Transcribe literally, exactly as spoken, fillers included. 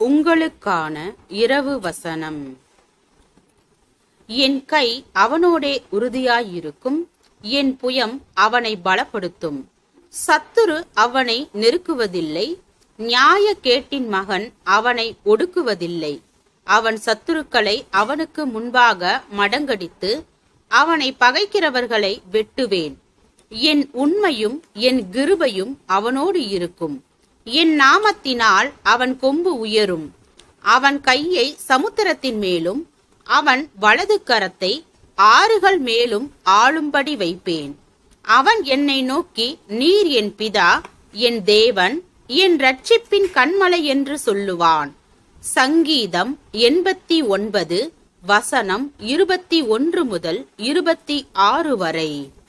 உங்களுக்கான இரவு வசனம். என் கை அவனோடே உறுதியாயிருக்கும், என் புயம் அவனை பலப்படுத்தும். சத்துரு அவனை நெருக்குவதில்லை, நியாய கேட்டின் மகன் அவனை ஒடுக்குவதில்லை. அவன் சத்துருக்களை அவனுக்கு முன்பாக மடங்கடித்து அவனை பகைக்கிறவர்களை வெட்டுவேன். என் உண்மையும் என் கிருபையும் அவனோடு இருக்கும். என் நாமத்தினால் அவன் கொம்பு உயரும். அவன் கையை சமுத்திரத்தின் மேலும் அவன் வலது கரத்தை ஆறுகள் மேலும் ஆளும்படி வைப்பேன். அவன் என்னை நோக்கி, நீர் என் பிதா, என் தேவன், என் இரட்சிப்பின் கன்மலை என்று சொல்லுவான். சங்கீதம் எண்பத்தி ஒன்பது வசனம் இருபத்தி ஒன்று முதல் இருபத்தி ஆறு வரை.